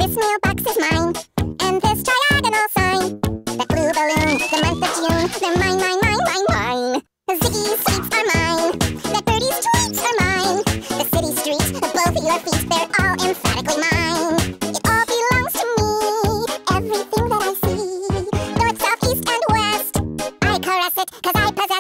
This mailbox is mine, and this diagonal sign. That blue balloon, the month of June, they're mine, mine, mine, mine, mine. Ziggy's sweets are mine, that birdie's tweets are mine. The city streets, both of your feet, they're all emphatically mine. It all belongs to me, everything that I see. North, south, east, and west, I caress it, 'cause I possess